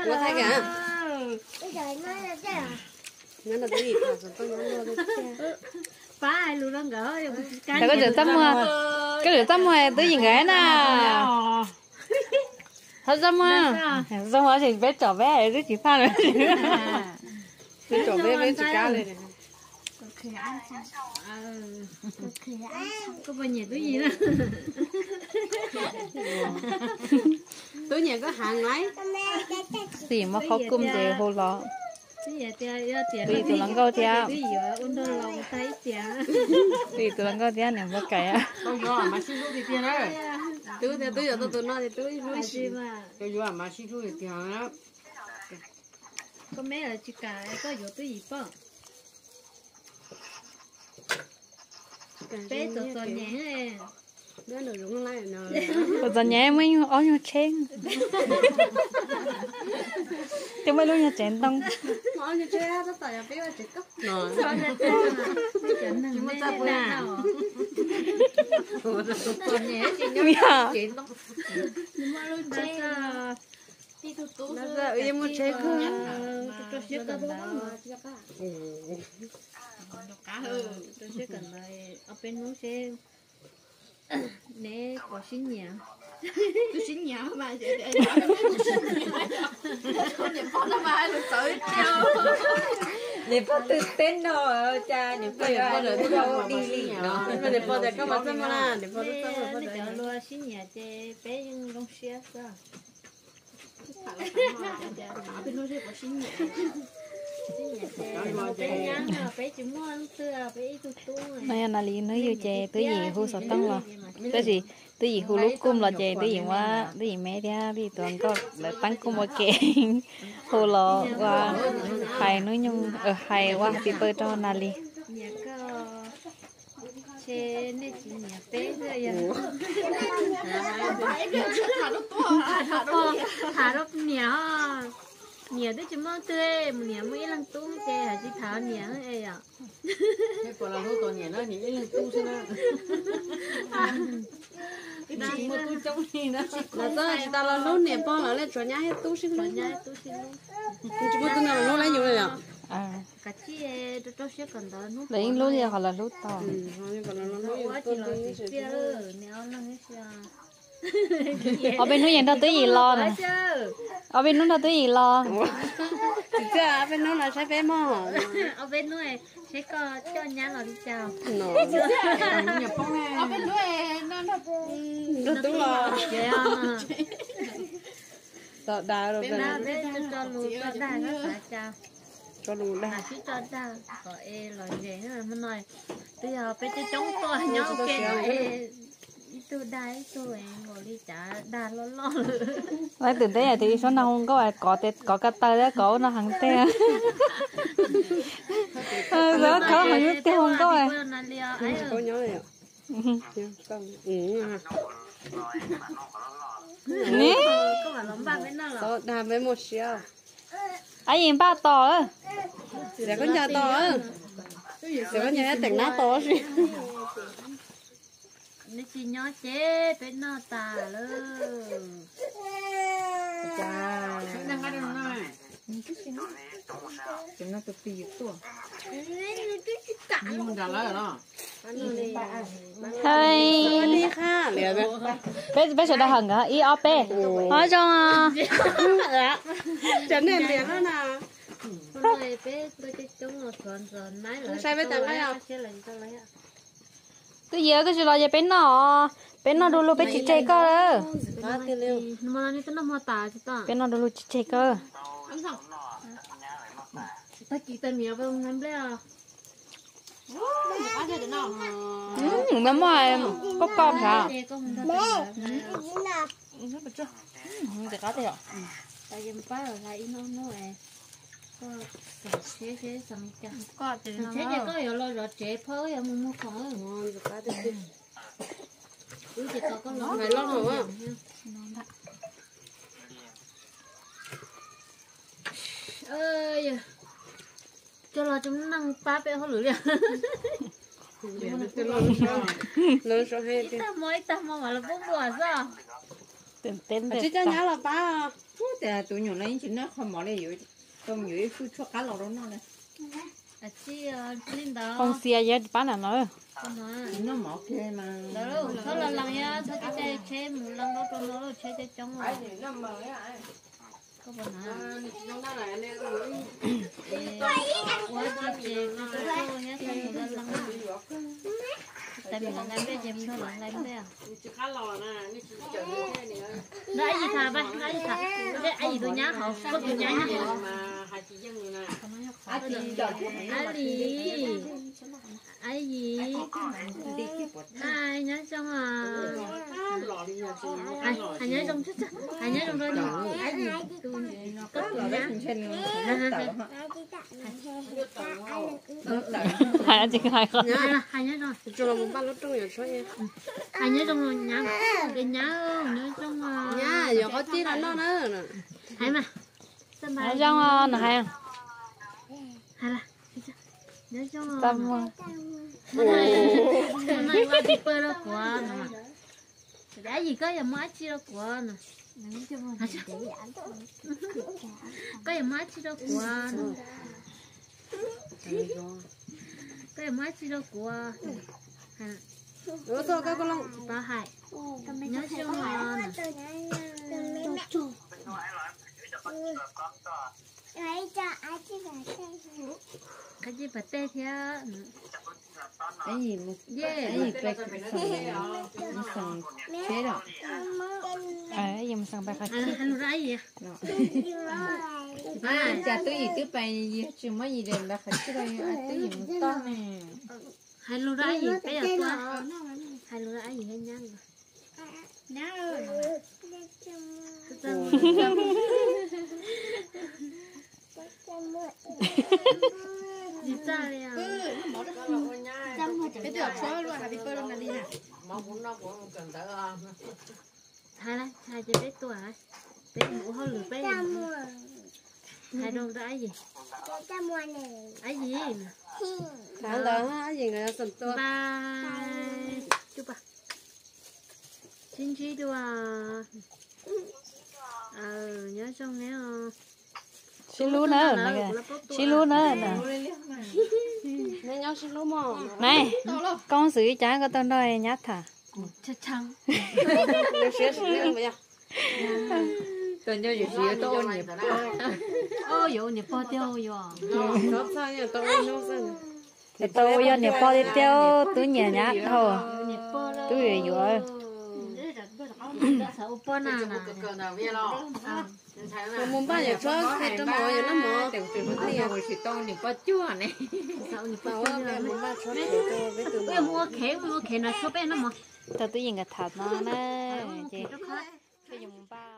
Nó thay cả. Bây giờ nó là thế à? Nó là cái gì cả rồi tôi nhớ luôn. Phá ai luôn đó gỡ. Để có rửa tắm mưa. Cái rửa tắm mưa tới gì gái nè. Thật ra mưa. Xong rồi thì bé trò bé rất chỉ pha nữa. Bé trò bé chỉ cá lên này. Có bao nhiêu túi gì đó. Túi nhà có hàng mấy. Thì mà khó cung thì hồ lọ. Vì tụi lăng câu theo. Vì giờ ôn đơn lòng thấy chả. Thì tụi lăng câu theo nè có cái á. Tôi vô mà xin số thì tiền đấy. Túi giờ tôi nó thì túi gì mà. Tôi vô mà xin số thì tiền đó. Có mấy là chỉ cả có vô túi gì không? Bé tụi nhẹ. Đứa nào đúng lại nó. Còn giờ nhé mới ở nhà chen. Thì mới lúc nhà chen tông. Ở nhà chen nó tại bé là chết cấp. Nó. Nhưng mà ta bữa nào. Tụi nhẹ chỉ nhớ chuyện tông. Nhưng mà lúc chen đi tụi tú. Nó ra em muốn chen không? Tôi sẽ cần đó. Tôi sẽ cần lại ở bênนู้sẽ nè có xin nhà Tôi xin nhà mà chị con nhập con nó mai được tới theo để phát tự tên nó cha để phát rồi đi đi nó để phát để các bạn xem mà để phát để cho luôn xin nhà chị bé nhưng không xếp sao bên nó sẽ có xin nhà này là lý nói vô chè tới gì hú sọt tăng là tới gì hú lúc cung là chè tới gì quá tới gì mẹ dia đi tuần có lại tăng cung một kệ hú lò và hài nói nhung hài quá bị bơi cho nà li chè này chỉ nhà bé thôi thả lúc nhỏ nhiều đấy chứ mong tươi một nhiều mấy lần tu chè hả chỉ thảo nhiều ấy à cái còn là thôi còn nhiều nó những cái lần tu xem nào cái chị mà tu trong gì đó là do chị ta là lúc nè bao là lên chuẩn nhá hết tu xin luôn chị muốn tu nào lúc lấy nhiều rồi à cả chị tôi sẽ cần đó lúc lấy lúc gì hoặc là lúc to còn là lúc quá chỉ là chị nếu nó hết ở bênนู้nè tới gì lo nè ở bênนู้tới gì lo chứ ở bênนู้là sẽ bé mò ở bênนู้sẽ có cho nhá nó đi chào nhập phong này ở bên núi nó đúng rồi sợ đá rồi bên nào bên cho lúa cho đá nó phải chào cho lúa đá chỉ cho đá có lời gì nữa mà nói bây giờ bên cho chống tôi nhau kêu tôi đai tôi ngồi đi chả đa lo lấy từ đấy thì số nào không có ai có cái tay đó có nó hàng te đó có mà nước te không có ai có nhớ này nè có mà lắm ba bên nào có đa với một xíu ai nhìn ba to á để có nhà to á để có nhà tỉnh nó to gì nó chỉ nhỏ chế bên nó tà luôn chà đang ăn đâu này chúng nó tự tiệt tuổi nhưng mà đã lấy rồi đó hey đi ha liền đấy bé sẽ đã hằng hả ý op nói cho chấn này liền đó nè rồi bé tôi chỉ chống một rồi nãy là sai với tao cái nào cái gì cái gì là bên nó đôi lúc bên chị chơi cơ mà nó nó mò tà chứ ta bên nó đôi lúc chị chơi cơ anh sao ta chỉ tên miệng với ông bé à nó mà có con hả để có thể tại vì ba ở lại nó có chế sẵn chả có chế có hiểu lo chế phơi em mua khỏi ngon rồi cá tươi chỉ có lo phải lo rồi á ơi cho lo chúng năng ba bé họ lưỡi lớn số hai ta mới mà là bố bùa sao tên chứ cho nhá là ba แต่ตัวอยู่ในชิ้นนั้นเขาหมอเลยอยู่ตรงอยู่คือชั่วcá lẩu đó nó này à chị linh đó con xia giờ bán là nó con nói nó mỏ kia mà đó thôi là lần nha thôi cái chế một lần đó trong đó chế chế trong rồi có bọn nào Nó đang là nên rồi. quá chị chế cái số nhá xong một lần lần tại vì lần này bây giờ mình lần này bây giờ Chỉ khá lò nè, nó chỉ chờ như thế này thôi. nó ai gì thà vậy ai gì thà cái ai gì tôi nhá họ có tôi nhá nhá Mà hai chị dân người nè. ai gì ai nhá trong à Lò đi nhà chị. ai nhá trong chết ai nhá trong đó ai gì tôi có tôi nhá hai chị hai con hai nhá rồi Cho là một ba lốt trong nhà số nha. hai nhá trong rồi nhá cái nhá nhá trong Nha, giờ có chi là nó nữa nè. hai mà sao mà hai trong là hai hai là nhá trong tâm này qua đi bơi đó quá nè đã gì có giờ mới chi đó quá nè có giờ mới chi đó quá có giờ mới chi đó quá Ủa thôi các con long. ba hai nhớ cho ngon cái gì phải tê thế cái gì mà yeah cái gì cái sừng chế đó ấy giờ mình sang bài khai anh ra gì chả tôi gì tôi phải gì chứ mấy gì đền bạc phải chứ đây tôi gì một to nè hai lô ra gì cái giờ tôi hai lô ra gì hay nhang gì ta đây à cái tiểu số luôn là bị bơi luôn là đi nè Mà cũng nó cũng cần tới hai này hai chỉ biết tuổi biết mũ hơi lười biết hai đâu ra gì ai gì Tháng đó gì người ta sần tôi. ba chụp à xin chí đùa nhớ trong nhé xí lú nữa này xí lú nữa nè Nên nhau xin lúa mò. này con xử trái có tên đôi nhát thà chắc chắn Nó sẽ xử bây giờ. tôi nhớ gì tôi nhịp ô dụ nhịp bao tiêu rồi Nó sao nhỉ? Tôi nó sao? thì tôi giờ nè bao đi tiêu tôi nhẹ nhát thôi nhịp bao đó tôi về rồi sợ bao nào nè Cờ nào biết lo. Mà muốn bao giờ cho cái tao mò giờ nó mò. tiểu truyền nó thì ngồi chỉ to nhịp bao chua này sợ nhịp Bảo bao là muốn bao cho để cho với tụi bây mua khế nó số bé nó mà tôi nhìn cái thật nó nè chị bây giờ mùng ba